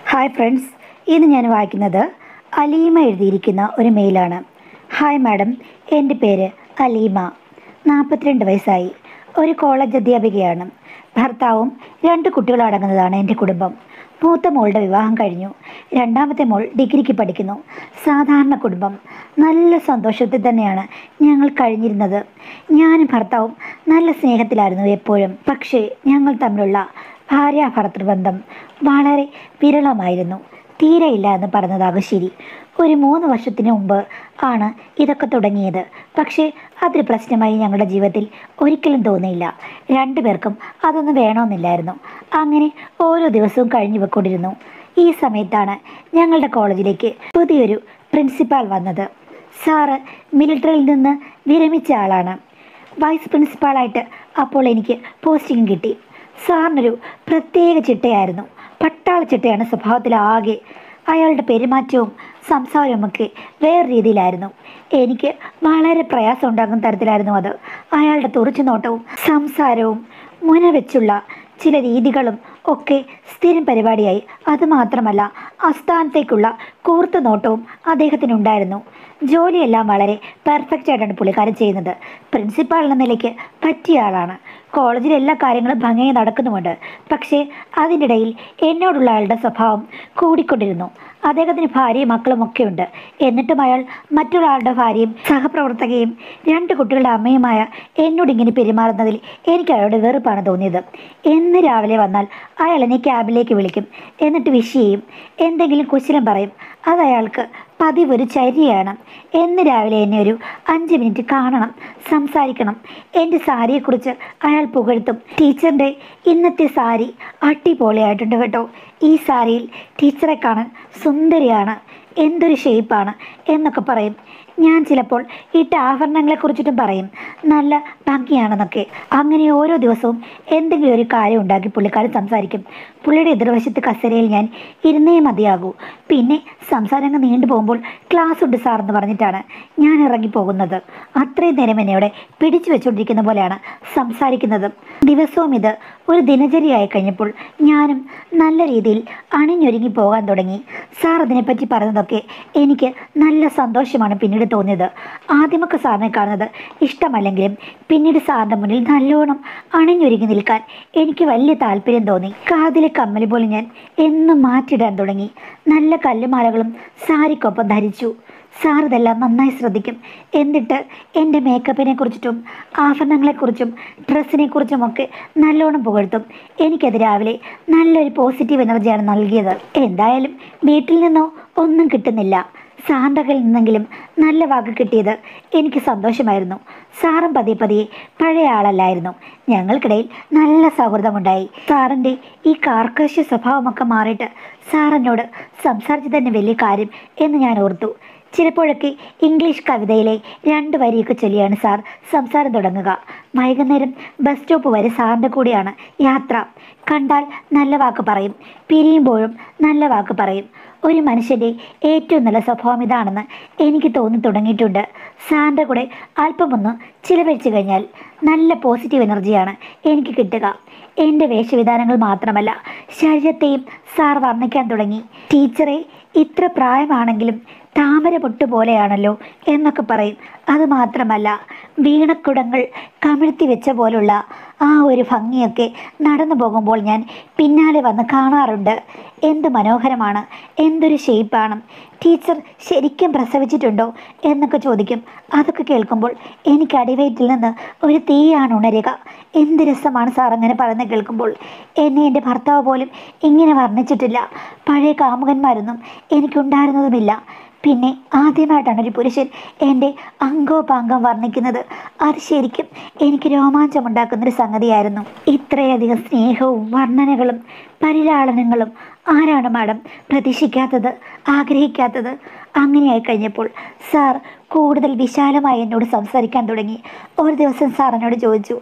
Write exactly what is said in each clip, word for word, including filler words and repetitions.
Hi friends, ഇന്ന് ഞാൻ വായിക്കുന്നത് അലീമ എഴുതിയിരിക്കുന്ന ഒരു മെയിലാണ്. ഹായ് മാഡം, എൻ്റെ പേര് അലീമ. നാൽപ്പത്തിരണ്ട് വയസ്സായി. ഒരു കോളേജ് അധ്യാപികയാണ്. ഭർത്താവും രണ്ട് കുട്ടികളടങ്ങുന്നതാണ് എൻ്റെ കുടുംബം. മൂത്ത മോളുടെ വിവാഹം കഴിഞ്ഞു. രണ്ടാമത്തെ മോൾ ഡിഗ്രിക്ക് പഠിക്കുന്നു. സാധാരണ കുടുംബം. നല്ല സന്തോഷത്തിൽ തന്നെയാണ് ഞങ്ങൾ കഴിഞ്ഞിരുന്നത്. ഞാനും ഭർത്താവും നല്ല സ്നേഹത്തിലായിരുന്നു എപ്പോഴും. പക്ഷേ ഞങ്ങൾ തമ്മിലുള്ള ഭാര്യാഭർത്തൃബന്ധം വളരെ വിരളമായിരുന്നു. തീരെയില്ല എന്ന് പറഞ്ഞതാകും ശരി. ഒരു മൂന്ന് വർഷത്തിന് മുമ്പ് ആണ് ഇതൊക്കെ തുടങ്ങിയത്. പക്ഷേ അതൊരു പ്രശ്നമായി ഞങ്ങളുടെ ജീവിതത്തിൽ ഒരിക്കലും തോന്നിയില്ല. രണ്ടുപേർക്കും അതൊന്നും വേണമെന്നില്ലായിരുന്നു. അങ്ങനെ ഓരോ ദിവസവും കഴിഞ്ഞു പോയിക്കൊണ്ടിരുന്നു. ഈ സമയത്താണ് ഞങ്ങളുടെ കോളേജിലേക്ക് പുതിയൊരു പ്രിൻസിപ്പാൾ വന്നത്. സാറ് മിലിറ്ററിയിൽ നിന്ന് വിരമിച്ച ആളാണ്. വൈസ് പ്രിൻസിപ്പാളായിട്ട് അപ്പോൾ എനിക്ക് പോസ്റ്റിംഗ് കിട്ടി. സാറിനൊരു പ്രത്യേക ചിട്ടയായിരുന്നു. പട്ടാള ചിട്ടയാണ് സ്വഭാവത്തിലാകെ. അയാളുടെ പെരുമാറ്റവും സംസാരവുമൊക്കെ വേറെ രീതിയിലായിരുന്നു. എനിക്ക് വളരെ പ്രയാസം ഉണ്ടാകുന്ന തരത്തിലായിരുന്നു അത്. അയാളുടെ തുറച്ചു നോട്ടവും സംസാരവും മുന വെച്ചുള്ള ചില രീതികളും ഒക്കെ സ്ഥിരം പരിപാടിയായി. അതുമാത്രമല്ല, അസ്ഥാനത്തേക്കുള്ള കൂർത്ത നോട്ടവും അദ്ദേഹത്തിനുണ്ടായിരുന്നു. ജോലിയെല്ലാം വളരെ പെർഫെക്റ്റ് ആയിട്ടാണ് പുള്ളിക്കാരൻ ചെയ്യുന്നത്. പ്രിൻസിപ്പാൾ എന്ന നിലയ്ക്ക് പറ്റിയ ആളാണ്. കോളേജിലെ എല്ലാ കാര്യങ്ങളും ഭംഗിയായി നടക്കുന്നുമുണ്ട്. പക്ഷേ അതിനിടയിൽ എന്നോടുള്ള അയാളുടെ സ്വഭാവം കൂടിക്കൊണ്ടിരുന്നു. അദ്ദേഹത്തിന് ഭാര്യയും മക്കളും ഒക്കെ ഉണ്ട്. എന്നിട്ടും അയാൾ മറ്റൊരാളുടെ ഭാര്യയും സഹപ്രവർത്തകയും രണ്ട് കുട്ടികളുടെ അമ്മയുമായ എന്നോട് ഇങ്ങനെ പെരുമാറുന്നതിൽ എനിക്ക് അയാളുടെ വെറുപ്പാണ് തോന്നിയത്. എന്ന് രാവിലെ വന്നാൽ അയാൾ എന്നെ ക്യാബിലേക്ക് വിളിക്കും. എന്നിട്ട് വിഷ് ചെയ്യും. എന്തെങ്കിലും കുശലം പറയും. അത് അയാൾക്ക് പതിവൊരു ചര്യയാണ്. എന്ന് രാവിലെ എന്നെ ഒരു അഞ്ച് മിനിറ്റ് കാണണം, സംസാരിക്കണം. എൻ്റെ സാരിയെക്കുറിച്ച് അയാൾ പുകഴ്ത്തും. ടീച്ചറിൻ്റെ ഇന്നത്തെ സാരി അടിപൊളിയായിട്ടുണ്ട് കേട്ടോ. ഈ സാരിയിൽ ടീച്ചറെ കാണാൻ സുന്ദരിയാണ്, എന്തൊരു ഷേപ്പാണ് എന്നൊക്കെ പറയും. ഞാൻ ചിലപ്പോൾ ഇട്ട ആഭരണങ്ങളെക്കുറിച്ചിട്ടും പറയും, നല്ല ഭംഗിയാണെന്നൊക്കെ. അങ്ങനെ ഓരോ ദിവസവും എന്തെങ്കിലും ഒരു കാര്യം ഉണ്ടാക്കി പുള്ളിക്കാരൻ സംസാരിക്കും. പുള്ളിയുടെ എതിർവശത്ത് കസേരയിൽ ഞാൻ ഇരുന്നേ മതിയാകൂ. പിന്നെ സംസാരങ്ങൾ നീണ്ടു പോകുമ്പോൾ ക്ലാസ് ഉണ്ട് സാർ എന്ന് പറഞ്ഞിട്ടാണ് ഞാൻ ഇറങ്ങിപ്പോകുന്നത്. അത്രയും നേരം എന്നെ അവിടെ പിടിച്ചു വെച്ചുകൊണ്ടിരിക്കുന്ന പോലെയാണ് സംസാരിക്കുന്നത്. ദിവസവും ഇത് ഒരു ദിനചര്യയായി കഴിഞ്ഞപ്പോൾ ഞാനും നല്ല രീതിയിൽ അണിഞ്ഞൊരുങ്ങി പോകാൻ തുടങ്ങി. സാർ അതിനെപ്പറ്റി പറഞ്ഞതൊക്കെ എനിക്ക് നല്ല സന്തോഷമാണ് പിന്നീട് തോന്നിയത്. ആദ്യമൊക്കെ സാറിനെ കാണുന്നത് ഇഷ്ടമല്ലെങ്കിലും പിന്നീട് സാറിൻ്റെ മുന്നിൽ നല്ലോണം അണിഞ്ഞൊരുങ്ങി നിൽക്കാൻ എനിക്ക് വലിയ താല്പര്യം തോന്നി. കാതിലെ കമ്മൽ പോലും ഞാൻ എന്നും മാറ്റിടാൻ തുടങ്ങി. നല്ല കല്ലുമാലകളും സാരിക്കൊപ്പം ധരിച്ചു. സാർ ഇതെല്ലാം നന്നായി ശ്രദ്ധിക്കും. എന്നിട്ട് എൻ്റെ മേക്കപ്പിനെ കുറിച്ചിട്ടും ആഭരണങ്ങളെക്കുറിച്ചും ഡ്രസ്സിനെ കുറിച്ചുമൊക്കെ നല്ലോണം പുകഴ്ത്തും. എനിക്കത് രാവിലെ നല്ലൊരു പോസിറ്റീവ് എനർജിയാണ് നൽകിയത്. എന്തായാലും വീട്ടിൽ നിന്നോ ഒന്നും കിട്ടുന്നില്ല. സാറിൻ്റെ കയ്യിൽ നിന്നെങ്കിലും നല്ല വാക്ക് കിട്ടിയത് എനിക്ക് സന്തോഷമായിരുന്നു. സാറും പതിയെ പതിയെ പഴയ ആളല്ലായിരുന്നു. ഞങ്ങൾക്കിടയിൽ നല്ല സൗഹൃദമുണ്ടായി. സാറിൻ്റെ ഈ കാർക്കശ്യ സ്വഭാവമൊക്കെ മാറിയിട്ട് സാറിനോട് സംസാരിച്ച് തന്നെ വലിയ കാര്യം എന്ന് ഞാൻ ഓർത്തു. ചിലപ്പോഴൊക്കെ ഇംഗ്ലീഷ് കവിതയിലെ രണ്ട് വരിയൊക്കെ ചൊല്ലിയാണ് സാർ സംസാരം തുടങ്ങുക. വൈകുന്നേരം ബസ് സ്റ്റോപ്പ് വരെ സാറിൻ്റെ കൂടെയാണ് യാത്ര. കണ്ടാൽ നല്ല വാക്ക് പറയും, പിരിയുമ്പോഴും നല്ല വാക്ക് പറയും. ഒരു മനുഷ്യൻ്റെ ഏറ്റവും നല്ല സ്വഭാവം ഇതാണെന്ന് എനിക്ക് തോന്നി തുടങ്ങിയിട്ടുണ്ട്. സാറിൻ്റെ കൂടെ അല്പമൊന്ന് ചിലവഴിച്ചു കഴിഞ്ഞാൽ നല്ല പോസിറ്റീവ് എനർജിയാണ് എനിക്ക് കിട്ടുക. എൻ്റെ വേഷവിധാനങ്ങൾ മാത്രമല്ല, ശരീരത്തെയും സാർ വർണ്ണിക്കാൻ തുടങ്ങി. ടീച്ചറെ ഇത്ര പ്രായമാണെങ്കിലും താമര പൊട്ട് പോലെയാണല്ലോ എന്നൊക്കെ പറയും. അതുമാത്രമല്ല, വീണക്കുടങ്ങൾ കമിഴ്ത്തി വെച്ച പോലുള്ള ആ ഒരു ഭംഗിയൊക്കെ നടന്നു പോകുമ്പോൾ ഞാൻ പിന്നാലെ വന്ന് കാണാറുണ്ട്. എന്ത് മനോഹരമാണ്, എന്തൊരു ഷേപ്പാണ്. ടീച്ചർ ശരിക്കും പ്രസവിച്ചിട്ടുണ്ടോ എന്നൊക്കെ ചോദിക്കും. അതൊക്കെ കേൾക്കുമ്പോൾ എനിക്ക് അടിവയറ്റിൽ നിന്ന് ഒരു തീയാണ് ഉണരുക. എന്ത് രസമാണ് സാർ അങ്ങനെ പറയുന്നത് കേൾക്കുമ്പോൾ. എന്നെ എൻ്റെ ഭർത്താവ് പോലും ഇങ്ങനെ വർണ്ണിച്ചിട്ടില്ല. പഴയ കാമുകന്മാരൊന്നും എനിക്കുണ്ടായിരുന്നതുമില്ല. പിന്നെ ആദ്യമായിട്ടാണ് ഒരു പുരുഷൻ എൻ്റെ അംഗോപാംഗം വർണ്ണിക്കുന്നത്. അത് ശരിക്കും എനിക്ക് രോമാഞ്ചമുണ്ടാക്കുന്നൊരു സംഗതിയായിരുന്നു. ഇത്രയധികം സ്നേഹവും വർണ്ണനകളും പരിലാളനങ്ങളും ആരാണ് മാഡം പ്രതീക്ഷിക്കാത്തത്, ആഗ്രഹിക്കാത്തത്? അങ്ങനെയായി കഴിഞ്ഞപ്പോൾ സാർ കൂടുതൽ വിശാലമായി എന്നോട് സംസാരിക്കാൻ തുടങ്ങി. ഒരു ദിവസം സാർ എന്നോട് ചോദിച്ചു,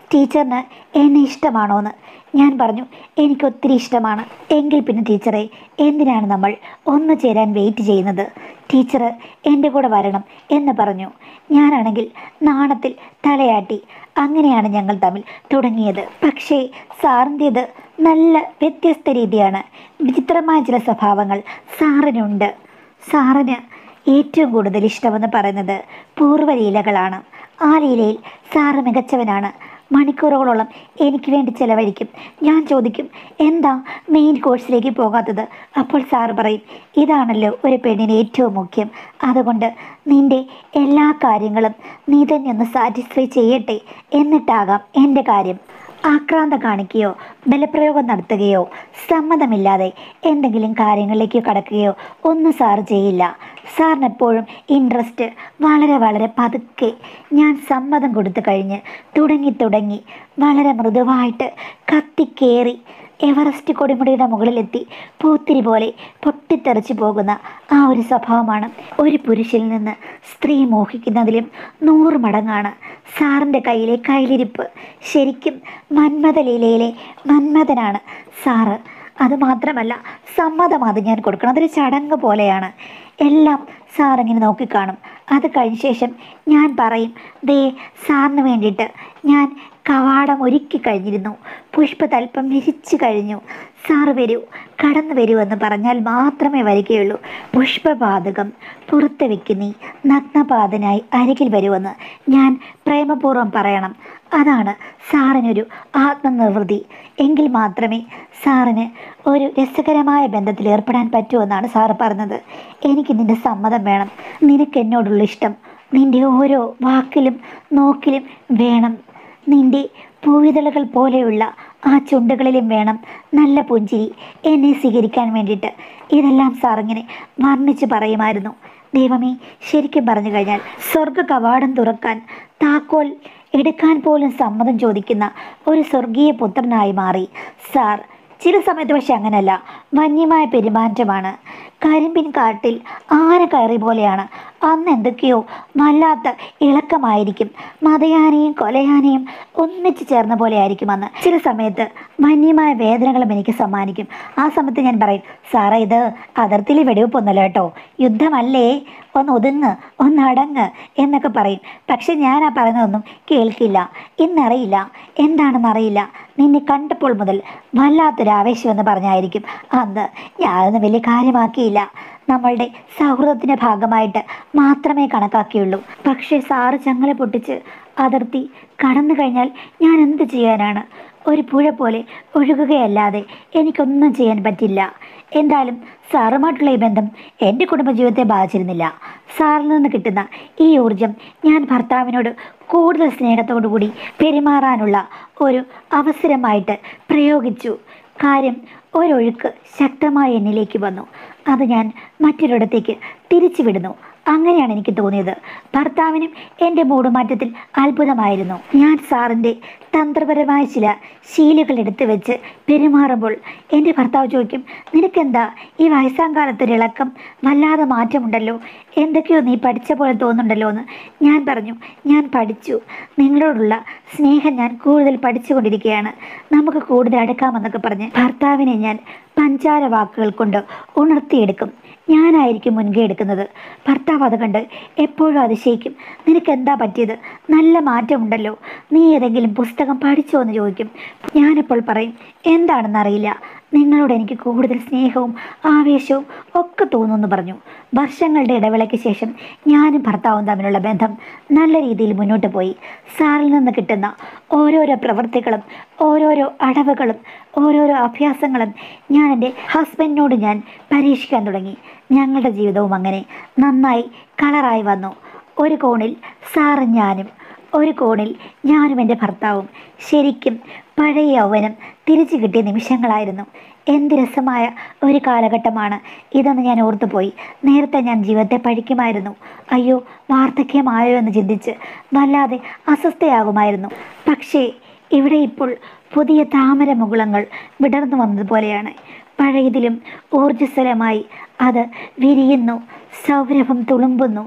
ടീച്ചറിന് എന്നെ ഇഷ്ടമാണോന്ന്. ഞാൻ പറഞ്ഞു, എനിക്കൊത്തിരി ഇഷ്ടമാണ്. എങ്കിൽ പിന്നെ ടീച്ചറെ, എന്തിനാണ് നമ്മൾ ഒന്നു ചേരാൻ വെയിറ്റ് ചെയ്യുന്നത്? ടീച്ചർ എൻ്റെ കൂടെ വരണം എന്ന് പറഞ്ഞു. ഞാനാണെങ്കിൽ നാണത്തിൽ തലയാട്ടി. അങ്ങനെയാണ് ഞങ്ങൾ തമ്മിൽ തുടങ്ങിയത്. പക്ഷേ സാറിൻ്റേത് നല്ല വ്യത്യസ്ത രീതിയാണ്. വിചിത്രമായ ചില സ്വഭാവങ്ങൾ സാറിനുണ്ട്. സാറിന് ഏറ്റവും കൂടുതൽ ഇഷ്ടമെന്ന് പറയുന്നത് പൂർവ്വലീലകളാണ്. ആ ലീലയിൽ സാറ് മികച്ചവനാണ്. മണിക്കൂറുകളോളം എനിക്ക് വേണ്ടി ചിലവഴിക്കും. ഞാൻ ചോദിക്കും, എന്താ മെയിൻ കോഴ്സിലേക്ക് പോകാത്തത്? അപ്പോൾ സാറ് പറയും, ഇതാണല്ലോ ഒരു പെണ്ണിന് ഏറ്റവും മുഖ്യം. അതുകൊണ്ട് നിൻ്റെ എല്ലാ കാര്യങ്ങളും നീ തന്നെ ഒന്ന് സാറ്റിസ്ഫൈ ചെയ്യട്ടെ, എന്നിട്ടാകാം എൻ്റെ കാര്യം. ആക്രാന്ത കാണിക്കുകയോ ബലപ്രയോഗം നടത്തുകയോ സമ്മതമില്ലാതെ എന്തെങ്കിലും കാര്യങ്ങളിലേക്ക് കടക്കുകയോ ഒന്നും സാറ് ചെയ്യില്ല. സാറിനെപ്പോഴും ഇൻട്രസ്റ്റ് വളരെ വളരെ പതുക്കെ. ഞാൻ സമ്മതം കൊടുത്തു കഴിഞ്ഞ് തുടങ്ങി തുടങ്ങി വളരെ മൃദുവായിട്ട് കത്തിക്കേറി എവറസ്റ്റ് കൊടിമുടിയുടെ മുകളിലെത്തി പൂത്തിരി പോലെ പൊട്ടിത്തെറിച്ചു പോകുന്ന ആ ഒരു സ്വഭാവമാണ്. ഒരു പുരുഷനിൽ നിന്ന് സ്ത്രീ മോഹിക്കുന്നതിലും നൂറ് മടങ്ങാണ് സാറിൻ്റെ കയ്യിലെ കയ്യിലിരിപ്പ്. ശരിക്കും മന്മഥലീലയിലെ മന്മഥനാണ് സാറ്. അതുമാത്രമല്ല, സമ്മതം അത് ഞാൻ കൊടുക്കണം. അതൊരു ചടങ്ങ് പോലെയാണ്. എല്ലാം സാറിങ്ങനെ നോക്കിക്കാണും. അത് കഴിഞ്ഞ ശേഷം ഞാൻ പറയും, ദേ സാറിന് വേണ്ടിയിട്ട് ഞാൻ കവാടം ഒരുക്കി കഴിഞ്ഞിരുന്നു. പുഷ്പതൽപ്പം വിരിച്ചു കഴിഞ്ഞു. സാറ് വരൂ, കടന്നു വരൂ എന്ന് പറഞ്ഞാൽ മാത്രമേ വരികയുള്ളൂ. പുഷ്പപാതകം പുറത്ത് വെക്കുന്നീ നഗ്നപാതനായി അരികിൽ വരുമെന്ന് ഞാൻ പ്രേമപൂർവ്വം പറയണം. അതാണ് സാറിനൊരു ആത്മനിർവൃതി. എങ്കിൽ മാത്രമേ സാറിന് ഒരു രസകരമായ ബന്ധത്തിൽ ഏർപ്പെടാൻ പറ്റുമെന്നാണ് സാറ് പറഞ്ഞത്. എനിക്ക് നിൻ്റെ സമ്മതം വേണം. നിനക്ക് എന്നോടുള്ള ഇഷ്ടം നിൻ്റെ ഓരോ വാക്കിലും നോക്കിലും വേണം. നിൻ്റെ പൂവിതളുകൾ പോലെയുള്ള ആ ചുണ്ടുകളിലും വേണം നല്ല പുഞ്ചിരി എന്നെ സ്വീകരിക്കാൻ വേണ്ടിയിട്ട്. ഇതെല്ലാം സാറിങ്ങനെ വർണ്ണിച്ച് പറയുമായിരുന്നു. ദൈവമേ, ശരിക്കും പറഞ്ഞു കഴിഞ്ഞാൽ സ്വർഗ കവാടം തുറക്കാൻ താക്കോൽ എടുക്കാൻ പോലും സമ്മതം ചോദിക്കുന്ന ഒരു സ്വർഗീയ പുത്രനായി മാറി സാർ. ചില സമയത്ത് പക്ഷെ അങ്ങനല്ല, വന്യമായ പെരുമാറ്റമാണ്. കരിമ്പിൻ കാട്ടിൽ ആന കയറി പോലെയാണ്. അന്ന് എന്തൊക്കെയോ വല്ലാത്ത ഇളക്കമായിരിക്കും. മതയാനയും കൊലയാനയും ഒന്നിച്ചു ചേർന്ന പോലെ ആയിരിക്കും അന്ന്. ചില സമയത്ത് വന്യമായ വേദനകളും എനിക്ക് സമ്മാനിക്കും. ആ സമയത്ത് ഞാൻ പറയും, സാറേ ഇത് അതിർത്തിയിൽ വെടിവെപ്പൊന്നുമല്ല കേട്ടോ, യുദ്ധമല്ലേ, ഒന്ന് ഒതുങ്ങ്, ഒന്ന് അടങ്ങ് എന്നൊക്കെ പറയും. പക്ഷെ ഞാൻ ആ പറയുന്നതൊന്നും കേൾക്കില്ല. ഇന്നറിയില്ല, എന്താണെന്നറിയില്ല, നിന്നെ കണ്ടപ്പോൾ മുതൽ വല്ലാത്തൊരു ആവേശം എന്ന് പറഞ്ഞായിരിക്കും അന്ന്. ഞാനൊന്നും വലിയ കാര്യമാക്കിയില്ല. നമ്മളുടെ സൗഹൃദത്തിൻ്റെ ഭാഗമായിട്ട് മാത്രമേ കണക്കാക്കിയുള്ളൂ. പക്ഷേ സാറ് ചങ്ങല പൊട്ടിച്ച് അതിർത്തി കടന്നു കഴിഞ്ഞാൽ ഞാൻ എന്ത് ചെയ്യാനാണ്? ഒരു പുഴ പോലെ ഒഴുകുകയല്ലാതെ എനിക്കൊന്നും ചെയ്യാൻ പറ്റില്ല. എന്തായാലും സാറുമായിട്ടുള്ള ഈ ബന്ധം എൻ്റെ കുടുംബജീവിതത്തെ ബാധിച്ചിരുന്നില്ല. സാറിൽ നിന്ന് കിട്ടുന്ന ഈ ഊർജം ഞാൻ ഭർത്താവിനോട് കൂടുതൽ സ്നേഹത്തോടു കൂടി പെരുമാറാനുള്ള ഒരു അവസരമായിട്ട് പ്രയോഗിച്ചു. കാര്യം ഒരൊഴുക്ക് ശക്തമായി എന്നിലേക്ക് വന്നു. അത് ഞാൻ മറ്റൊരിടത്തേക്ക് തിരിച്ചു വിടുന്നു. അങ്ങനെയാണ് എനിക്ക് തോന്നിയത്. ഭർത്താവിനും എൻ്റെ മൂടുമാറ്റത്തിൽ അത്ഭുതമായിരുന്നു. ഞാൻ സാറിൻ്റെ തന്ത്രപരമായ ചില ശീലുകൾ എടുത്തു വെച്ച് പെരുമാറുമ്പോൾ എൻ്റെ ഭർത്താവ് ചോദിക്കും, നിനക്കെന്താ ഈ വയസ്സാം കാലത്തൊരിളക്കം, വല്ലാതെ മാറ്റമുണ്ടല്ലോ, എന്തൊക്കെയോ നീ പഠിച്ച പോലെ തോന്നുന്നുണ്ടല്ലോ എന്ന്. ഞാൻ പറഞ്ഞു, ഞാൻ പഠിച്ചു. നിങ്ങളോടുള്ള സ്നേഹം ഞാൻ കൂടുതൽ പഠിച്ചുകൊണ്ടിരിക്കുകയാണ്. നമുക്ക് കൂടുതൽ അടുക്കാമെന്നൊക്കെ പറഞ്ഞ് ഭർത്താവിനെ ഞാൻ പഞ്ചാര വാക്കുകൾ കൊണ്ട് ഉണർത്തിയെടുക്കും. ഞാനായിരിക്കും മുൻകൈ എടുക്കുന്നത്. ഭർത്താവ് അത് കണ്ട് എപ്പോഴും അതിശയിക്കും. നിനക്കെന്താ പറ്റിയത്? നല്ല മാറ്റമുണ്ടല്ലോ, നീ ഏതെങ്കിലും പുസ്തകം പഠിച്ചോ എന്ന് ചോദിക്കും. ഞാനിപ്പോൾ പറയും, എന്താണെന്നറിയില്ല, നിങ്ങളോട് എനിക്ക് കൂടുതൽ സ്നേഹവും ആവേശവും ഒക്കെ തോന്നുമെന്ന് പറഞ്ഞു. വർഷങ്ങളുടെ ഇടവേളയ്ക്ക് ശേഷം ഞാനും ഭർത്താവും തമ്മിലുള്ള ബന്ധം നല്ല രീതിയിൽ മുന്നോട്ട് പോയി. സാറിൽ നിന്ന് കിട്ടുന്ന ഓരോരോ പ്രവൃത്തികളും ഓരോരോ അടവുകളും ഓരോരോ അഭ്യാസങ്ങളും ഞാൻ എൻ്റെ ഹസ്ബൻഡിനോട് ഞാൻ പരീക്ഷിക്കാൻ തുടങ്ങി. ഞങ്ങളുടെ ജീവിതവും അങ്ങനെ നന്നായി കളറായി വന്നു. ഒരു കോണിൽ സാറും ഞാനും, ഒരു കോണിൽ ഞാനും എൻ്റെ ഭർത്താവും. ശരിക്കും പഴയ യൗവനം തിരിച്ചു കിട്ടിയ നിമിഷങ്ങളായിരുന്നു. എന്ത് രസമായ ഒരു കാലഘട്ടമാണ് ഇതെന്ന് ഞാൻ ഓർത്തുപോയി. നേരത്തെ ഞാൻ ജീവിതത്തെ പഴിക്കുമായിരുന്നു. അയ്യോ, വാർദ്ധക്യമായോ എന്ന് ചിന്തിച്ച് വല്ലാതെ അസ്വസ്ഥയാകുമായിരുന്നു. പക്ഷേ ഇവിടെ ഇപ്പോൾ പുതിയ താമര മുകുളങ്ങൾ വിടർന്നു വന്നതുപോലെയാണ്. പഴയതിലും ഊർജ്ജസ്വലമായി അത് വിരിയുന്നു, സൗരഭം തുളുമ്പുന്നു.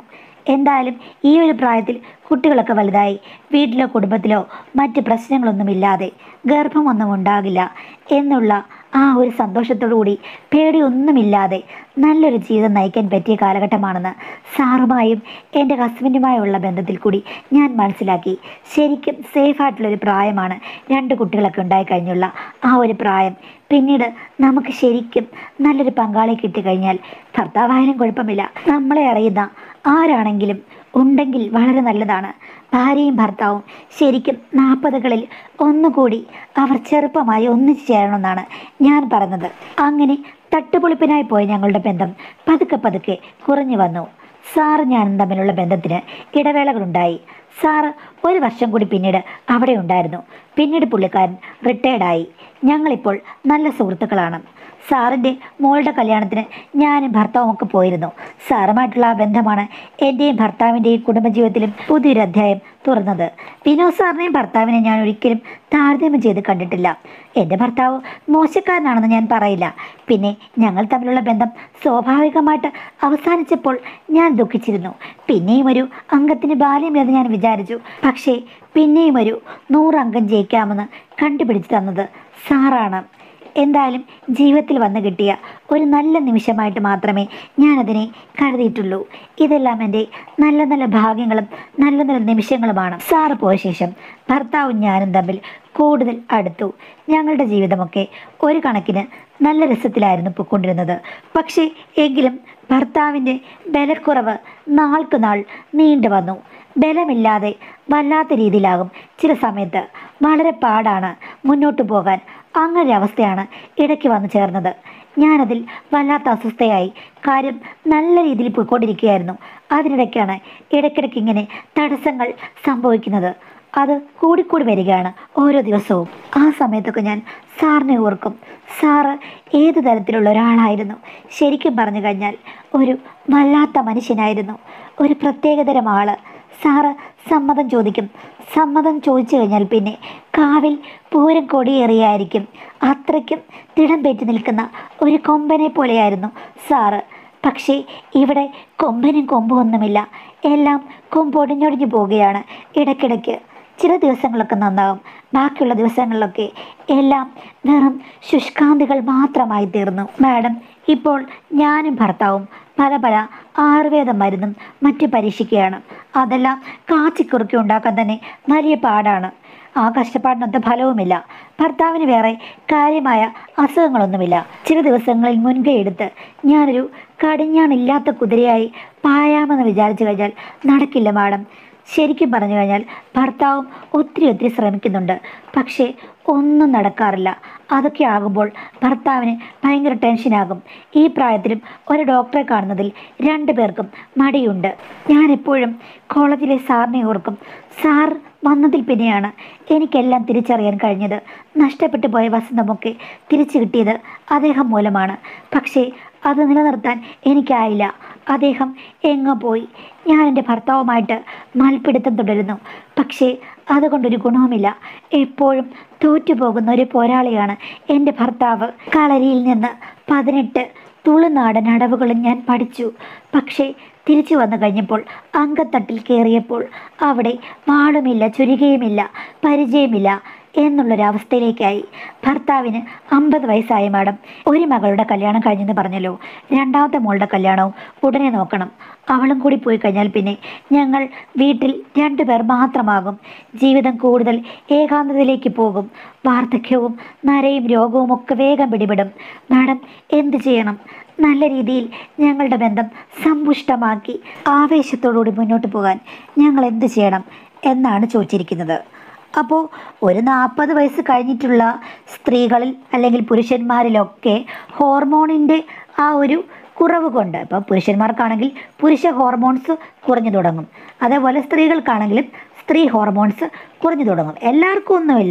എന്തായാലും ഈ ഒരു പ്രായത്തിൽ കുട്ടികളൊക്കെ വലുതായി വീട്ടിലോ കുടുംബത്തിലോ മറ്റ് പ്രശ്നങ്ങളൊന്നുമില്ലാതെ ഗർഭമൊന്നും ഉണ്ടാകില്ല എന്നുള്ള ആ ഒരു സന്തോഷത്തോടു കൂടി പേടിയൊന്നുമില്ലാതെ നല്ലൊരു ജീവിതം നയിക്കാൻ പറ്റിയ കാലഘട്ടമാണെന്ന് സാറുമായും എൻ്റെ ഹസ്ബൻഡുമായുള്ള ബന്ധത്തിൽ കൂടി ഞാൻ മനസ്സിലാക്കി. ശരിക്കും സേഫായിട്ടുള്ളൊരു പ്രായമാണ് രണ്ട് കുട്ടികളൊക്കെ ഉണ്ടായി കഴിഞ്ഞുള്ള ആ ഒരു പ്രായം. പിന്നീട് നമുക്ക് ശരിക്കും നല്ലൊരു പങ്കാളി കിട്ടിക്കഴിഞ്ഞാൽ ഭർത്താവായാലും കുഴപ്പമില്ല, നമ്മളെ അറിയുന്ന ആരാണെങ്കിലും ഉണ്ടെങ്കിൽ വളരെ നല്ലതാണ്. ഭാര്യയും ഭർത്താവും ശരിക്കും നാൽപ്പതുകളിൽ ഒന്നുകൂടി അവർ ചെറുപ്പമായി ഒന്നിച്ചു ചേരണമെന്നാണ് ഞാൻ പറഞ്ഞത്. അങ്ങനെ തട്ടുപൊളിപ്പിനായി പോയ ഞങ്ങളുടെ ബന്ധം പതുക്കെ പതുക്കെ കുറഞ്ഞു വന്നു. സാറ് ഞാനും തമ്മിലുള്ള ബന്ധത്തിന് ഇടവേളകളുണ്ടായി. സാറ് ഒരു വർഷം കൂടി പിന്നീട് അവിടെ ഉണ്ടായിരുന്നു. പിന്നീട് പുള്ളിക്കാരൻ റിട്ടയർഡായി. ഞങ്ങളിപ്പോൾ നല്ല സുഹൃത്തുക്കളാണ്. സാറിൻ്റെ മോളുടെ കല്യാണത്തിന് ഞാനും ഭർത്താവും ഒക്കെ പോയിരുന്നു. സാറുമായിട്ടുള്ള ആ ബന്ധമാണ് എൻ്റെയും ഭർത്താവിൻ്റെയും കുടുംബജീവിതത്തിലും പുതിയൊരു അധ്യായം തുറന്നത്. വിനോദ് സാറിനെയും ഭർത്താവിനെ ഞാൻ ഒരിക്കലും താരതമ്യം ചെയ്ത് കണ്ടിട്ടില്ല. എൻ്റെ ഭർത്താവ് മോശക്കാരനാണെന്ന് ഞാൻ പറയില്ല. പിന്നെ ഞങ്ങൾ തമ്മിലുള്ള ബന്ധം സ്വാഭാവികമായിട്ട് അവസാനിച്ചപ്പോൾ ഞാൻ ദുഃഖിച്ചിരുന്നു. പിന്നെയും ഒരു അംഗത്തിന് ബാല്യമില്ലെന്ന് ഞാൻ വിചാരിച്ചു. പക്ഷേ പിന്നെയും ഒരു നൂറംഗം ജയിക്കാമെന്ന് കണ്ടുപിടിച്ചു തന്നത് സാറാണ്. എന്തായാലും ജീവിതത്തിൽ വന്നു കിട്ടിയ ഒരു നല്ല നിമിഷമായിട്ട് മാത്രമേ ഞാനതിനെ കരുതിയിട്ടുള്ളൂ. ഇതെല്ലാം എൻ്റെ നല്ല നല്ല ഭാഗ്യങ്ങളും നല്ല നല്ല നിമിഷങ്ങളുമാണ്. സാറ് പോയ ശേഷം ഭർത്താവും ഞാനും തമ്മിൽ കൂടുതൽ അടുത്തു. ഞങ്ങളുടെ ജീവിതമൊക്കെ ഒരു കണക്കിന് നല്ല രസത്തിലായിരുന്നു പൊയ്ക്കൊണ്ടിരുന്നത്. പക്ഷേ എങ്കിലും ഭർത്താവിൻ്റെ ബലക്കുറവ് നാൾക്ക് നാൾ നീണ്ടു വന്നു. ബലമില്ലാതെ വല്ലാത്ത രീതിയിലാകും ചില സമയത്ത്. വളരെ പാടാണ് മുന്നോട്ട് പോകാൻ. അങ്ങനെ അവസ്ഥയാണ് ഇടയ്ക്ക് വന്നു ചേർന്നത്. ഞാനതിൽ വല്ലാത്ത അസ്വസ്ഥയായി. കാര്യം നല്ല രീതിയിൽ പോയിക്കൊണ്ടിരിക്കുകയായിരുന്നു. അതിനിടയ്ക്കാണ് ഇടയ്ക്കിടയ്ക്ക് ഇങ്ങനെ തടസ്സങ്ങൾ സംഭവിക്കുന്നത്. അത് കൂടിക്കൂടി വരികയാണ് ഓരോ ദിവസവും. ആ സമയത്തൊക്കെ ഞാൻ സാറിനെ ഓർക്കും. സാറ് ഏത് തരത്തിലുള്ള ഒരാളായിരുന്നു? ശരിക്കും പറഞ്ഞു കഴിഞ്ഞാൽ ഒരു വല്ലാത്ത മനുഷ്യനായിരുന്നു. ഒരു പ്രത്യേകതരം ആള്. സാറ് സമ്മതം ചോദിക്കും. സമ്മതം ചോദിച്ചു കഴിഞ്ഞാൽ പിന്നെ കാവിൽ പൂരം കൊടിയേറിയായിരിക്കും. അത്രയ്ക്കും തിടം പെറ്റി നിൽക്കുന്ന ഒരു കൊമ്പനെ പോലെയായിരുന്നു സാറ്. പക്ഷേ ഇവിടെ കൊമ്പനും കൊമ്പും ഒന്നുമില്ല. എല്ലാം കൊമ്പൊടിഞ്ഞൊടിഞ്ഞു പോവുകയാണ് ഇടയ്ക്കിടയ്ക്ക്. ചില ദിവസങ്ങളൊക്കെ നന്നാവും, ബാക്കിയുള്ള ദിവസങ്ങളിലൊക്കെ എല്ലാം വെറും ശുഷ്കാന്തികൾ മാത്രമായി തീർന്നു. മാഡം, ഇപ്പോൾ ഞാനും ഭർത്താവും പല പല ആയുർവേദ മരുന്നും മറ്റു പരീക്ഷിക്കുകയാണ്. അതെല്ലാം കാച്ചിക്കുറുക്കി ഉണ്ടാക്കാൻ തന്നെ വലിയ പാടാണ്. ആ കഷ്ടപ്പാടിനൊത്ത ഫലവുമില്ല. ഭർത്താവിന് വേറെ കാര്യമായ അസുഖങ്ങളൊന്നുമില്ല. ചില ദിവസങ്ങളിൽ മുൻകൈ എടുത്ത് ഞാനൊരു കടിഞ്ഞാണില്ലാത്ത കുതിരയായി പായാമെന്ന് വിചാരിച്ചു കഴിഞ്ഞാൽ നടക്കില്ല മാഡം. ശരിക്കും പറഞ്ഞു കഴിഞ്ഞാൽ ഭർത്താവും ഒത്തിരി ഒത്തിരി ശ്രമിക്കുന്നുണ്ട്. പക്ഷേ ഒന്നും നടക്കാറില്ല. അതൊക്കെ ആകുമ്പോൾ ഭർത്താവിന് ഭയങ്കര ടെൻഷനാകും. ഈ പ്രായത്തിലും ഒരു ഡോക്ടറെ കാണുന്നതിൽ രണ്ടു പേർക്കും മടിയുണ്ട്. ഞാനെപ്പോഴും കോളേജിലെ സാറിനെ ഓർക്കും. സാർ വന്നതിൽ പിന്നെയാണ് എനിക്കെല്ലാം തിരിച്ചറിയാൻ കഴിഞ്ഞത്. നഷ്ടപ്പെട്ടു പോയ വസന്തമൊക്കെ തിരിച്ചു കിട്ടിയത് അദ്ദേഹം മൂലമാണ്. പക്ഷേ അത് നിലനിർത്താൻ എനിക്കായില്ല. അദ്ദേഹം എങ്ങോ പോയി. ഞാൻ എൻ്റെ ഭർത്താവുമായിട്ട് മൽപ്പിടുത്തം തുടരുന്നു. പക്ഷേ അതുകൊണ്ടൊരു ഗുണവുമില്ല. എപ്പോഴും തോറ്റുപോകുന്ന ഒരു പോരാളിയാണ് എൻ്റെ ഭർത്താവ്. കളരിയിൽ നിന്ന് പതിനെട്ട് തുളുനാടൻ അടവുകളും ഞാൻ പഠിച്ചു. പക്ഷേ തിരിച്ചു വന്നു കഴിഞ്ഞപ്പോൾ അങ്കത്തട്ടിൽ കയറിയപ്പോൾ അവിടെ വാളുമില്ല, ചുരികയുമില്ല, പരിചയമില്ല എന്നുള്ളൊരവസ്ഥയിലേക്കായി. ഭർത്താവിന് അമ്പത് വയസ്സായ മാഡം. ഒരു മകളുടെ കല്യാണം കഴിഞ്ഞെന്ന് പറഞ്ഞല്ലോ. രണ്ടാമത്തെ മോളുടെ കല്യാണവും ഉടനെ നോക്കണം. അവളും കൂടി പോയി കഴിഞ്ഞാൽ പിന്നെ ഞങ്ങൾ വീട്ടിൽ രണ്ടുപേർ മാത്രമാകും. ജീവിതം കൂടുതൽ ഏകാന്തതയിലേക്ക് പോകും. വാർദ്ധക്യവും നരയും രോഗവും ഒക്കെ വേഗം പിടിപെടും. മാഡം, എന്ത് ചെയ്യണം? നല്ല രീതിയിൽ ഞങ്ങളുടെ ബന്ധം സമ്പുഷ്ടമാക്കി ആവേശത്തോടുകൂടി മുന്നോട്ട് പോകാൻ ഞങ്ങൾ എന്ത് ചെയ്യണം എന്നാണ് ചോദിച്ചിരിക്കുന്നത്. അപ്പോൾ ഒരു നാൽപ്പത് വയസ്സ് കഴിഞ്ഞിട്ടുള്ള സ്ത്രീകളിൽ അല്ലെങ്കിൽ പുരുഷന്മാരിലൊക്കെ ഹോർമോണിൻ്റെ ആ ഒരു കുറവ് കൊണ്ട്, ഇപ്പോൾ പുരുഷന്മാർക്കാണെങ്കിൽ പുരുഷ ഹോർമോൺസ് കുറഞ്ഞു തുടങ്ങും. അതേപോലെ സ്ത്രീകൾക്കാണെങ്കിലും സ്ത്രീ ഹോർമോൺസ് കുറഞ്ഞു തുടങ്ങും. എല്ലാവർക്കും ഒന്നുമില്ല,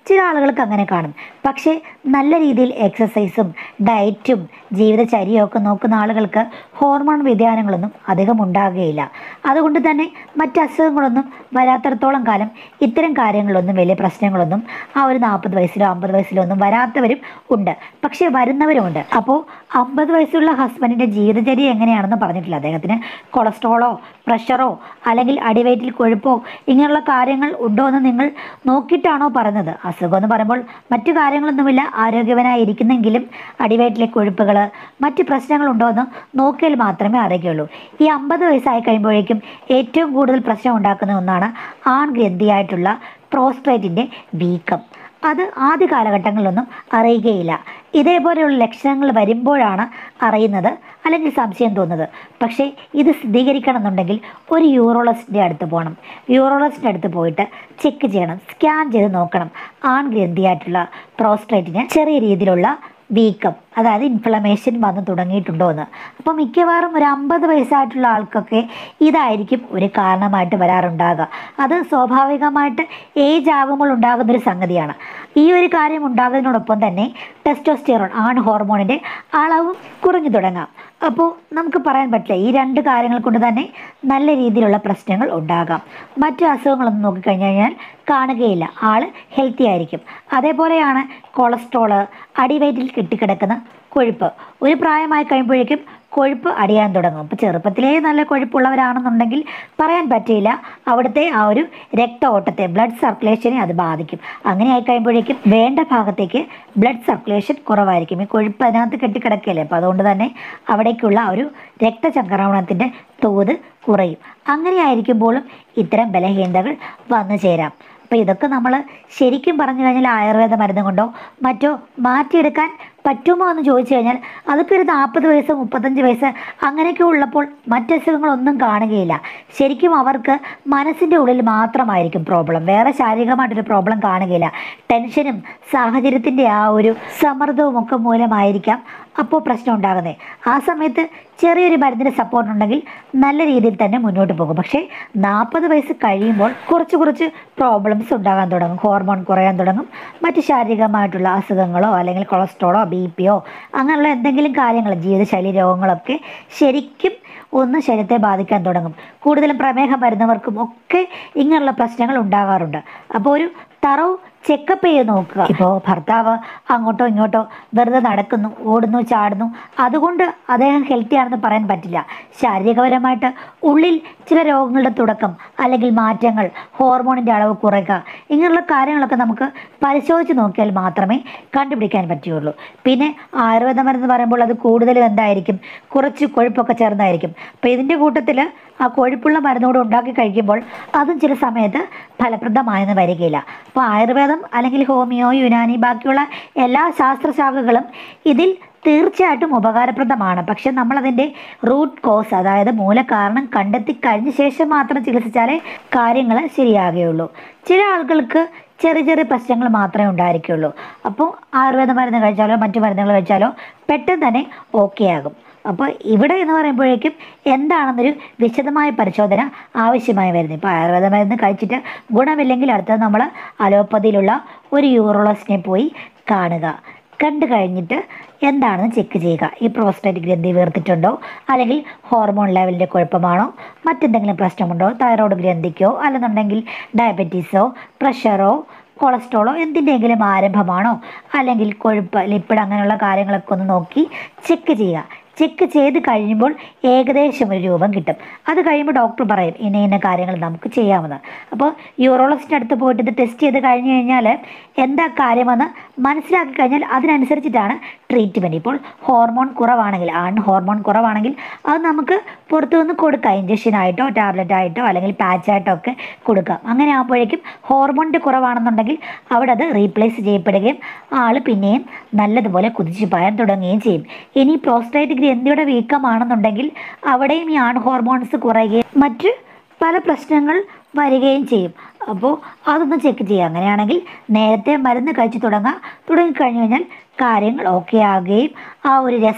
ചില ആളുകൾക്ക് അങ്ങനെ കാണും. പക്ഷേ നല്ല രീതിയിൽ എക്സസൈസും ഡയറ്റും ജീവിതചര്യയും ഒക്കെ നോക്കുന്ന ആളുകൾക്ക് ഹോർമോൺ വ്യതിയാനങ്ങളൊന്നും അധികം ഉണ്ടാകുകയില്ല. അതുകൊണ്ട് തന്നെ മറ്റ് അസുഖങ്ങളൊന്നും വരാത്തിടത്തോളം കാലം ഇത്തരം കാര്യങ്ങളിലൊന്നും വലിയ പ്രശ്നങ്ങളൊന്നും ആ ഒരു നാൽപ്പത് വയസ്സിലോ അമ്പത് വയസ്സിലോ ഒന്നും വരാത്തവരും ഉണ്ട്. പക്ഷേ വരുന്നവരുമുണ്ട്. അപ്പോൾ അമ്പത് വയസ്സുള്ള ഹസ്ബൻഡിൻ്റെ ജീവിതചര്യ എങ്ങനെയാണെന്ന് പറഞ്ഞിട്ടില്ല. അദ്ദേഹത്തിന് കൊളസ്ട്രോളോ പ്രഷറോ അല്ലെങ്കിൽ അടിവയറ്റിൽ കൊഴുപ്പോ ഇങ്ങനെയുള്ള കാര്യങ്ങൾ ഉണ്ടോ എന്ന് നിങ്ങൾ നോക്കിയിട്ടാണോ പറഞ്ഞത്? അസുഖം എന്ന് പറയുമ്പോൾ മറ്റു കാര്യങ്ങളൊന്നുമില്ല, ആരോഗ്യവനായിരിക്കുന്നെങ്കിലും അടിവയറ്റിലെ കൊഴുപ്പുകൾ മറ്റ് പ്രശ്നങ്ങളുണ്ടോ എന്ന് നോക്കിയാൽ മാത്രമേ അറിയുകയുള്ളൂ. ഈ അമ്പത് വയസ്സായി കഴിയുമ്പോഴേക്കും ഏറ്റവും കൂടുതൽ പ്രശ്നം ഉണ്ടാക്കുന്ന ഒന്നാണ് ആൺഗ്രന്ഥിയായിട്ടുള്ള പ്രോസ്ട്രേറ്റിൻ്റെ വീക്കം. അത് ആദ്യ കാലഘട്ടങ്ങളിലൊന്നും അറിയുകയില്ല. ഇതേപോലെയുള്ള ലക്ഷണങ്ങൾ വരുമ്പോഴാണ് അറിയുന്നത് അല്ലെങ്കിൽ സംശയം തോന്നുന്നത്. പക്ഷേ ഇത് സ്ഥിരീകരിക്കണം എന്നുണ്ടെങ്കിൽ ഒരു യൂറോളജിസ്റ്റിൻ്റെ അടുത്ത് പോകണം. യൂറോളജിസ്റ്റിൻ്റെ അടുത്ത് പോയിട്ട് ചെക്ക് ചെയ്യണം, സ്കാൻ ചെയ്ത് നോക്കണം ആൺഗ്രന്ഥിയായിട്ടുള്ള പ്രോസ്ട്രേറ്റിന് ചെറിയ രീതിയിലുള്ള വീക്കം, അതായത് ഇൻഫ്ലമേഷൻ വന്ന് തുടങ്ങിയിട്ടുണ്ടോ എന്ന്. അപ്പോൾ മിക്കവാറും ഒരു അമ്പത് വയസ്സായിട്ടുള്ള ആൾക്കൊക്കെ ഇതായിരിക്കും ഒരു കാരണമായിട്ട് വരാറുണ്ടാകുക. അത് സ്വാഭാവികമായിട്ട് ഏജ് ആകുമ്പോൾ ഉണ്ടാകുന്നൊരു സംഗതിയാണ്. ഈ ഒരു കാര്യം ഉണ്ടാകുന്നതിനോടൊപ്പം തന്നെ ടെസ്റ്റോസ്റ്റിറോൺ ആൺ ഹോർമോണിൻ്റെ അളവും കുറഞ്ഞു തുടങ്ങാം. അപ്പോൾ നമുക്ക് പറയാൻ പറ്റില്ല, ഈ രണ്ട് കാര്യങ്ങൾ കൊണ്ട് തന്നെ നല്ല രീതിയിലുള്ള പ്രശ്നങ്ങൾ ഉണ്ടാകാം. മറ്റു അസുഖങ്ങളൊന്നും നോക്കിക്കഴിഞ്ഞു കഴിഞ്ഞാൽ കാണുകയില്ല, ആൾ ഹെൽത്തി ആയിരിക്കും. അതേപോലെയാണ് കൊളസ്ട്രോള്, അടിവയറ്റിൽ കെട്ടിക്കിടക്കുന്ന കൊഴുപ്പ്. ഒരു പ്രായമായി കഴിയുമ്പോഴേക്കും കൊഴുപ്പ് അടിയാൻ തുടങ്ങും. ഇപ്പോൾ ചെറുപ്പത്തിലേ നല്ല കൊഴുപ്പുള്ളവരാണെന്നുണ്ടെങ്കിൽ പറയാൻ പറ്റില്ല, അവിടുത്തെ ആ ഒരു രക്ത ഓട്ടത്തെ, ബ്ലഡ് സർക്കുലേഷനെ അത് ബാധിക്കും. അങ്ങനെ ആയി കഴിയുമ്പോഴേക്കും വേണ്ട ഭാഗത്തേക്ക് ബ്ലഡ് സർക്കുലേഷൻ കുറവായിരിക്കും. ഈ കൊഴുപ്പ് അതിനകത്ത് കെട്ടിക്കിടക്കുകയല്ലേ, അപ്പോൾ അതുകൊണ്ട് തന്നെ അവിടേക്കുള്ള ഒരു രക്തചംക്രമണത്തിൻ്റെ തോത് കുറയും. അങ്ങനെ ആയിരിക്കുമ്പോഴും ഇത്തരം ബലഹീനതകൾ വന്നു ചേരാം. അപ്പോൾ ഇതൊക്കെ നമ്മൾ ശരിക്കും പറഞ്ഞു കഴിഞ്ഞാൽ ആയുർവേദ മരുന്ന് കൊണ്ടോ മറ്റോ മാറ്റിയെടുക്കാൻ പറ്റുമോ എന്ന് ചോദിച്ചു കഴിഞ്ഞാൽ അതൊക്കെ ഒരു നാൽപ്പത് വയസ്സ് മുപ്പത്തഞ്ച് വയസ്സ് അങ്ങനെയൊക്കെ ഉള്ളപ്പോൾ മറ്റസുഖങ്ങളൊന്നും കാണുകയില്ല. ശരിക്കും അവർക്ക് മനസ്സിൻ്റെ ഉള്ളിൽ മാത്രമായിരിക്കും പ്രോബ്ലം, വേറെ ശാരീരികമായിട്ടൊരു പ്രോബ്ലം കാണുകയില്ല. ടെൻഷനും സാഹചര്യത്തിൻ്റെ ആ ഒരു സമ്മർദ്ദവും ഒക്കെ മൂലമായിരിക്കാം അപ്പോൾ പ്രശ്നം ഉണ്ടാകുന്നത്. ആ സമയത്ത് ചെറിയൊരു മരുന്നിൻ്റെ സപ്പോർട്ട് ഉണ്ടെങ്കിൽ നല്ല രീതിയിൽ തന്നെ മുന്നോട്ട് പോകും. പക്ഷേ നാൽപ്പത് വയസ്സ് കഴിയുമ്പോൾ കുറച്ച് കുറച്ച് പ്രോബ്ലംസ് ഉണ്ടാകാൻ തുടങ്ങും. ഹോർമോൺ കുറയാൻ തുടങ്ങും. മറ്റ് ശാരീരികമായിട്ടുള്ള അസുഖങ്ങളോ അല്ലെങ്കിൽ കൊളസ്ട്രോളോ ബി പിയോ അങ്ങനെയുള്ള എന്തെങ്കിലും കാര്യങ്ങൾ, ജീവിതശൈലി രോഗങ്ങളൊക്കെ ശരിക്കും ഒന്ന് ശരീരത്തെ ബാധിക്കാൻ തുടങ്ങും. കൂടുതലും പ്രമേഹം വരുന്നവർക്കും ഒക്കെ ഇങ്ങനെയുള്ള പ്രശ്നങ്ങൾ ഉണ്ടാകാറുണ്ട്. അപ്പോൾ ഒരു തറവ് ചെക്കപ്പ് ചെയ്ത് നോക്കുക. ഇപ്പോൾ ഭർത്താവ് അങ്ങോട്ടോ ഇങ്ങോട്ടോ വെറുതെ നടക്കുന്നു, ഓടുന്നു, ചാടുന്നു, അതുകൊണ്ട് അദ്ദേഹം ഹെൽത്തി ആണെന്ന് പറയാൻ പറ്റില്ല. ശാരീരികപരമായിട്ട് ഉള്ളിൽ ചില രോഗങ്ങളുടെ തുടക്കം അല്ലെങ്കിൽ മാറ്റങ്ങൾ, ഹോർമോണിൻ്റെ അളവ് കുറയ്ക്കുക, ഇങ്ങനെയുള്ള കാര്യങ്ങളൊക്കെ നമുക്ക് പരിശോധിച്ച് നോക്കിയാൽ മാത്രമേ കണ്ടുപിടിക്കാൻ പറ്റുകയുള്ളൂ. പിന്നെ ആയുർവേദ മരുന്ന് പറയുമ്പോൾ അത് കൂടുതലും എന്തായിരിക്കും, കുറച്ച് കൊഴുപ്പൊക്കെ ചേർന്നായിരിക്കും. അപ്പോൾ ഇതിൻ്റെ കൂട്ടത്തിൽ ആ കൊഴുപ്പുള്ള മരുന്നോട് ഉണ്ടാക്കി കഴിക്കുമ്പോൾ അതും ചില സമയത്ത് ഫലപ്രദമായെന്ന് വരികയില്ല. അപ്പോൾ ആയുർവേദം അല്ലെങ്കിൽ ഹോമിയോ, യുനാനി, ബാക്കിയുള്ള എല്ലാ ശാസ്ത്രശാഖകളും ഇതിൽ തീർച്ചയായിട്ടും ഉപകാരപ്രദമാണ്. പക്ഷെ നമ്മളതിൻ്റെ റൂട്ട് കോസ്, അതായത് മൂലകാരണം കണ്ടെത്തി കഴിഞ്ഞ ശേഷം മാത്രം ചികിത്സിച്ചാലേ കാര്യങ്ങൾ ശരിയാകുകയുള്ളൂ. ചില ആളുകൾക്ക് ചെറിയ ചെറിയ പ്രശ്നങ്ങൾ മാത്രമേ ഉണ്ടായിരിക്കുകയുള്ളൂ. അപ്പോൾ ആയുർവേദ മരുന്ന് കഴിച്ചാലോ മറ്റു മരുന്നുകൾ കഴിച്ചാലോ പെട്ടെന്ന് തന്നെ ഓക്കെ ആകും. അപ്പോൾ ഇവിടെ എന്ന് പറയുമ്പോഴേക്കും എന്താണെന്നൊരു വിശദമായ പരിശോധന ആവശ്യമായി വരുന്നത്. ഇപ്പോൾ ആയുർവേദ മരുന്ന് കഴിച്ചിട്ട് ഗുണമില്ലെങ്കിൽ അടുത്തത് നമ്മൾ അലോപ്പതിയിലുള്ള ഒരു യൂറോളജിസ്റ്റിനെ പോയി കാണുക. കണ്ടു കഴിഞ്ഞിട്ട് എന്താണെന്ന് ചെക്ക് ചെയ്യുക. ഈ പ്രോസ്റ്റേറ്റ് ഗ്രന്ഥി വീർത്തിട്ടുണ്ടോ, അല്ലെങ്കിൽ ഹോർമോൺ ലെവലിൻ്റെ കുഴപ്പമാണോ, മറ്റെന്തെങ്കിലും പ്രശ്നമുണ്ടോ, തൈറോയ്ഡ് ഗ്രന്ഥിക്കോ അല്ലെന്നുണ്ടെങ്കിൽ ഡയബറ്റീസോ പ്രഷറോ കൊളസ്ട്രോളോ എന്തിൻ്റെയെങ്കിലും ആരംഭമാണോ, അല്ലെങ്കിൽ കൊഴുപ്പ്, ലിപ്പിഡ് അങ്ങനെയുള്ള കാര്യങ്ങളൊക്കെ ഒന്ന് നോക്കി ചെക്ക് ചെയ്യുക. ചെക്ക് ചെയ്ത് കഴിയുമ്പോൾ ഏകദേശം ഒരു രൂപം കിട്ടും. അത് കഴിയുമ്പോൾ ഡോക്ടർ പറയും ഇന്ന ഇന്ന കാര്യങ്ങൾ നമുക്ക് ചെയ്യാമെന്ന്. അപ്പോൾ യൂറോളജിസ്റ്റിൻ്റെ അടുത്ത് പോയിട്ട് ഇത് ടെസ്റ്റ് ചെയ്ത് കഴിഞ്ഞ് കഴിഞ്ഞാൽ എന്താ കാര്യമെന്ന് മനസ്സിലാക്കി കഴിഞ്ഞാൽ അതിനനുസരിച്ചിട്ടാണ് ട്രീറ്റ്മെൻറ്റ്. ഇപ്പോൾ ഹോർമോൺ കുറവാണെങ്കിൽ, ആൺ ഹോർമോൺ കുറവാണെങ്കിൽ അത് നമുക്ക് പുറത്തു നിന്ന് കൊടുക്കാം. ഇഞ്ചക്ഷനായിട്ടോ ടാബ്ലറ്റായിട്ടോ അല്ലെങ്കിൽ പാച്ചായിട്ടോ ഒക്കെ കൊടുക്കാം. അങ്ങനെ ആകുമ്പോഴേക്കും ഹോർമോണിൻ്റെ കുറവാണെന്നുണ്ടെങ്കിൽ അവിടെ അത് റീപ്ലേസ് ചെയ്യപ്പെടുകയും ആൾ പിന്നെയും നല്ലതുപോലെ കുതിച്ചു പായാൻ തുടങ്ങുകയും ചെയ്യും. ഇനി പ്രോസ്റ്റേറ്റ് ഗ്രന്ഥിയുടെ വീക്കമാണെന്നുണ്ടെങ്കിൽ അവിടെയും ഈ ആൺ ഹോർമോൺസ് കുറയുകയും മറ്റ് പല പ്രശ്നങ്ങൾ വരികയും ചെയ്യും. അപ്പോൾ അതൊന്ന് ചെക്ക് ചെയ്യുക. അങ്ങനെയാണെങ്കിൽ നേരത്തെ മരുന്ന് കഴിച്ച് തുടങ്ങാൻ തുടങ്ങിക്കഴിഞ്ഞു കഴിഞ്ഞാൽ കാര്യങ്ങൾ ഓക്കെ ആകുകയും ആ ഒരു രസം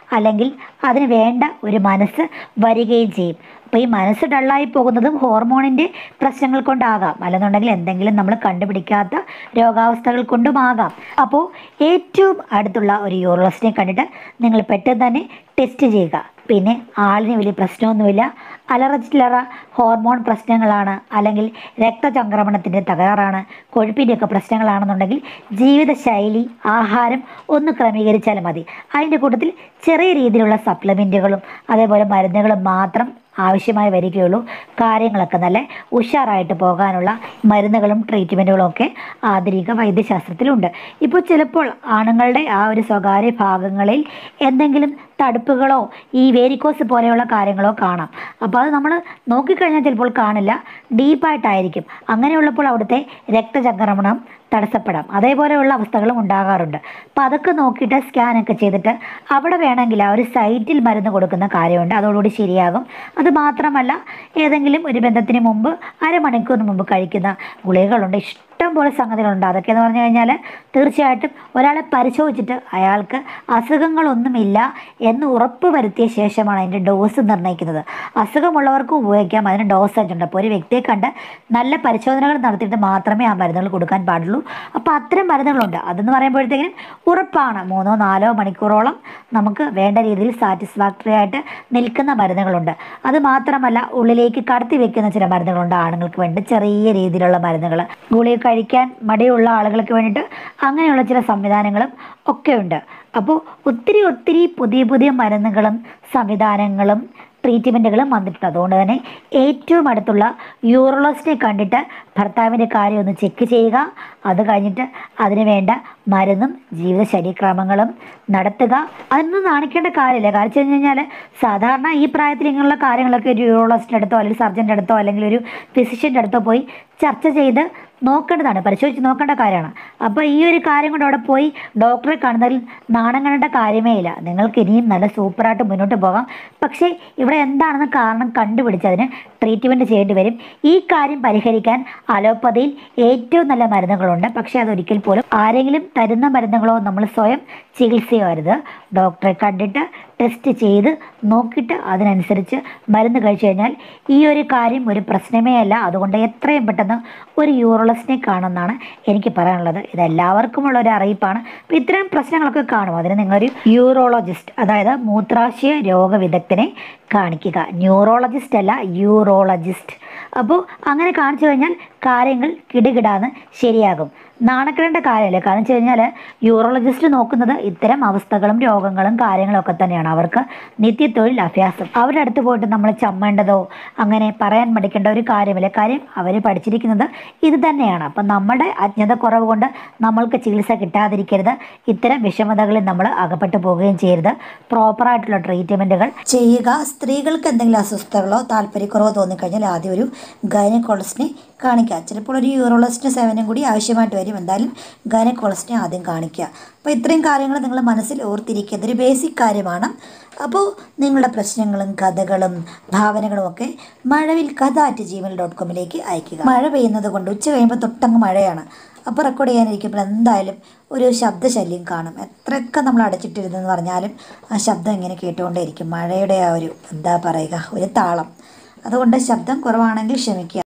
അല്ലെങ്കിൽ അതിന് വേണ്ട ഒരു മനസ്സ് വരികയും ചെയ്യും. അപ്പോൾ ഈ മനസ്സ് ഡള്ളായി പോകുന്നതും ഹോർമോണിൻ്റെ പ്രശ്നങ്ങൾ കൊണ്ടാകാം, അല്ലെന്നുണ്ടെങ്കിൽ എന്തെങ്കിലും നമ്മൾ കണ്ടുപിടിക്കാത്ത രോഗാവസ്ഥകൾ കൊണ്ടുമാകാം. അപ്പോൾ ഏറ്റവും അടുത്തുള്ള ഒരു യൂറോളജിസ്റ്റിനെ കണ്ടിട്ട് നിങ്ങൾ പെട്ടെന്ന് തന്നെ ടെസ്റ്റ് ചെയ്യുക. പിന്നെ ആളിന് വലിയ പ്രശ്നമൊന്നുമില്ല, അലറ ചില്ലറ ഹോർമോൺ പ്രശ്നങ്ങളാണ്, അല്ലെങ്കിൽ രക്തചംക്രമണത്തിൻ്റെ തകരാറാണ്, കൊഴുപ്പിൻ്റെയൊക്കെ പ്രശ്നങ്ങളാണെന്നുണ്ടെങ്കിൽ ജീവിതശൈലി, ആഹാരം ഒന്ന് ക്രമീകരിച്ചാൽ മതി. അതിൻ്റെ കൂട്ടത്തിൽ ചെറിയ രീതിയിലുള്ള സപ്ലിമെൻറ്റുകളും അതേപോലെ മരുന്നുകളും മാത്രം ആവശ്യമായി വരികയുള്ളൂ. കാര്യങ്ങളൊക്കെ നല്ല ഉഷാറായിട്ട് പോകാനുള്ള മരുന്നുകളും ട്രീറ്റ്മെൻറ്റുകളും ഒക്കെ ആധുനിക വൈദ്യശാസ്ത്രത്തിലുണ്ട്. ഇപ്പോൾ ചിലപ്പോൾ ആണുങ്ങളുടെ ആ ഒരു സ്വകാര്യ ഭാഗങ്ങളിൽ എന്തെങ്കിലും തടുപ്പുകളോ ഈ വേരിക്കോസ് പോലെയുള്ള കാര്യങ്ങളോ കാണാം. അപ്പോൾ അത് നമ്മൾ നോക്കിക്കഴിഞ്ഞാൽ ചിലപ്പോൾ കാണില്ല, ഡീപ്പായിട്ടായിരിക്കും. അങ്ങനെയുള്ളപ്പോൾ അവിടുത്തെ രക്തചംക്രമണം തടസ്സപ്പെടാം, അതേപോലെയുള്ള അവസ്ഥകളും ഉണ്ടാകാറുണ്ട്. അപ്പോൾ അതൊക്കെ നോക്കിയിട്ട് സ്കാനൊക്കെ ചെയ്തിട്ട് അവിടെ വേണമെങ്കിൽ ആ ഒരു സൈറ്റിൽ മരുന്ന് കൊടുക്കുന്ന കാര്യമുണ്ട്, അതോടുകൂടി ശരിയാകും. അത് മാത്രമല്ല, ഏതെങ്കിലും ഒരു ബന്ധത്തിന് മുമ്പ് അരമണിക്കൂറിന് മുമ്പ് കഴിക്കുന്ന ഗുളികകളുണ്ട്, ഇഷ്ടം പോലെ സംഗതികളുണ്ട്. അതൊക്കെ എന്ന് പറഞ്ഞു കഴിഞ്ഞാൽ തീർച്ചയായിട്ടും ഒരാളെ പരിശോധിച്ചിട്ട് അയാൾക്ക് അസുഖങ്ങളൊന്നുമില്ല എന്ന് ഉറപ്പ് വരുത്തിയ ശേഷമാണ് അതിൻ്റെ ഡോസ് നിർണ്ണയിക്കുന്നത്. അസുഖമുള്ളവർക്കും ഉപയോഗിക്കാം, അതിന് ഡോസേജ് ഉണ്ട്. അപ്പോൾ ഒരു വ്യക്തിയെ കണ്ട് നല്ല പരിശോധനകൾ നടത്തിയിട്ട് മാത്രമേ ആ മരുന്നുകൾ കൊടുക്കാൻ പാടുള്ളൂ. അപ്പോൾ അത്തരം മരുന്നുകളുണ്ട്. അതെന്ന് പറയുമ്പോഴത്തേക്കും ഉറപ്പാണ് മൂന്നോ നാലോ മണിക്കൂറോളം നമുക്ക് വേണ്ട രീതിയിൽ സാറ്റിസ്ഫാക്ടറി ആയിട്ട് നിൽക്കുന്ന മരുന്നുകളുണ്ട്. അത് മാത്രമല്ല, ഉള്ളിലേക്ക് കടത്തി വെക്കുന്ന ചില മരുന്നുകളുണ്ട് ആണുങ്ങൾക്ക് വേണ്ടി, ചെറിയ രീതിയിലുള്ള മരുന്നുകൾ, ഗുളിക കഴിക്കാൻ മടിയുള്ള ആളുകൾക്ക് വേണ്ടിയിട്ട് അങ്ങനെയുള്ള ചില സംവിധാനങ്ങളും ഒക്കെ ഉണ്ട്. അപ്പോൾ ഒത്തിരി ഒത്തിരി പുതിയ പുതിയ മരുന്നുകളും സംവിധാനങ്ങളും ട്രീറ്റ്മെൻറ്റുകളും വന്നിട്ടുണ്ട്. അതുകൊണ്ട് തന്നെ ഏറ്റവും അടുത്തുള്ള യൂറോളജിസ്റ്റിനെ കണ്ടിട്ട് ഭർത്താവിൻ്റെ കാര്യം ഒന്ന് ചെക്ക് ചെയ്യുക. അത് കഴിഞ്ഞിട്ട് അതിന് വേണ്ട മരുന്നും ജീവിതശൈലീക്രമങ്ങളും നടത്തുക. അതൊന്നും നാണിക്കേണ്ട കാര്യമില്ല. കാരണം വെച്ച് കഴിഞ്ഞ് കഴിഞ്ഞാൽ സാധാരണ ഈ പ്രായത്തിൽ ഇങ്ങനെയുള്ള കാര്യങ്ങളൊക്കെ ഒരു യൂറോളജിസ്റ്റിൻ്റെ അടുത്തോ അല്ലെങ്കിൽ സർജൻ്റെ അടുത്തോ അല്ലെങ്കിൽ ഒരു ഫിസിഷ്യൻ്റെ അടുത്തോ പോയി ചർച്ച ചെയ്ത് നോക്കേണ്ടതാണ്, പരിശോധിച്ച് നോക്കേണ്ട കാര്യമാണ്. അപ്പോൾ ഈ ഒരു കാര്യം കൊണ്ട് അവിടെ പോയി ഡോക്ടറെ കാണുന്നതിൽ നാണം കാണേണ്ട കാര്യമേ ഇല്ല. നിങ്ങൾക്ക് ഇനിയും നല്ല സൂപ്പറായിട്ട് മുന്നോട്ട് പോകാം. പക്ഷേ ഇവിടെ എന്താണെന്ന് കാരണം കണ്ടുപിടിച്ച് അതിന് ട്രീറ്റ്മെൻറ്റ് ചെയ്യേണ്ടി വരും. ഈ കാര്യം പരിഹരിക്കാൻ അലോപ്പതിയിൽ ഏറ്റവും നല്ല മരുന്നുകളുണ്ട്. പക്ഷേ അതൊരിക്കൽ പോലും ആരെങ്കിലും തരുന്ന മരുന്നുകളോ നമ്മൾ സ്വയം ചികിത്സയോ അരുത്. ഡോക്ടറെ കണ്ടിട്ട് ടെസ്റ്റ് ചെയ്ത് നോക്കിയിട്ട് അതിനനുസരിച്ച് മരുന്ന് കഴിച്ചു കഴിഞ്ഞാൽ ഈ ഒരു കാര്യം ഒരു പ്രശ്നമേ അല്ല. അതുകൊണ്ട് എത്രയും പെട്ടെന്ന് ഒരു യൂറോളജിസ്റ്റിനെ കാണുമെന്നാണ് എനിക്ക് പറയാനുള്ളത്. ഇതെല്ലാവർക്കുമുള്ള ഒരു അറിയിപ്പാണ്. അപ്പോൾ ഇത്തരം പ്രശ്നങ്ങളൊക്കെ കാണും, അതിന് നിങ്ങളൊരു യൂറോളജിസ്റ്റ്, അതായത് മൂത്രാശയ രോഗവിദഗ്ധനെ കാണിക്കുക. ന്യൂറോളജിസ്റ്റ് അല്ല, യൂറോളജിസ്റ്റ്. അപ്പോൾ അങ്ങനെ കാണിച്ചു കഴിഞ്ഞാൽ കാര്യങ്ങൾ കിടുകിടാന്ന് ശരിയാകും. നാണക്കേണ്ട കാര്യമല്ല. കാരണം വെച്ച് കഴിഞ്ഞാൽ യൂറോളജിസ്റ്റ് നോക്കുന്നത് ഇത്തരം അവസ്ഥകളും രോഗങ്ങളും കാര്യങ്ങളൊക്കെ തന്നെയാണ്. അവർക്ക് നിത്യത്തൊഴിൽ അഭ്യാസം. അവരുടെ അടുത്ത് പോയിട്ട് നമ്മൾ ചമ്മേണ്ടതോ അങ്ങനെ പറയാൻ മടിക്കേണ്ട ഒരു കാര്യമില്ല. കാര്യം അവർ പഠിച്ചിരിക്കുന്നത് ഇത് തന്നെയാണ്. അപ്പം നമ്മുടെ അജ്ഞത കുറവ് കൊണ്ട് നമ്മൾക്ക് ചികിത്സ കിട്ടാതിരിക്കരുത്. ഇത്തരം വിഷമതകളിൽ നമ്മൾ അകപ്പെട്ടു പോവുകയും ചെയ്യരുത്. പ്രോപ്പറായിട്ടുള്ള ട്രീറ്റ്മെൻറ്റുകൾ ചെയ്യുക. സ്ത്രീകൾക്ക് എന്തെങ്കിലും അസ്വസ്ഥതകളോ താല്പര്യക്കുറവോ തോന്നിക്കഴിഞ്ഞാൽ ആദ്യം ഒരു ഗൈനക്കോളജിസ്റ്റിനെ കാണിക്കുക. ചിലപ്പോൾ ഒരു യൂറോളജിസ്റ്റിൻ്റെ സേവനം കൂടി ആവശ്യമായിട്ട് വരും. എന്തായാലും ഗൈനക്കോളജിസ്റ്റിനെ ആദ്യം കാണിക്കുക. അപ്പോൾ ഇത്രയും കാര്യങ്ങൾ നിങ്ങൾ മനസ്സിൽ ഓർത്തിരിക്കുക. ഇതൊരു ബേസിക് കാര്യമാണ്. അപ്പോൾ നിങ്ങളുടെ പ്രശ്നങ്ങളും കഥകളും ഭാവനകളും ഒക്കെ മഴവിൽ കഥ അറ്റ് ജിമെയിൽ ഡോട്ട് കോമിലേക്ക് അയക്കുക. മഴ പെയ്യുന്നത് കൊണ്ട് ഉച്ച കഴിയുമ്പോൾ തൊട്ടങ്ങ് മഴയാണ്. അപ്പോൾ റെക്കോർഡ് ചെയ്യാനിരിക്കുമ്പോൾ എന്തായാലും ഒരു ശബ്ദശല്യം കാണും. എത്രയൊക്കെ നമ്മൾ അടച്ചിട്ടിരുന്നെന്ന് പറഞ്ഞാലും ആ ശബ്ദം ഇങ്ങനെ കേട്ടുകൊണ്ടേയിരിക്കും. മഴയുടെ ആ ഒരു എന്താ പറയുക, ഒരു താളം. അതുകൊണ്ട് ശബ്ദം കുറവാണെങ്കിൽ ക്ഷമിക്കുക.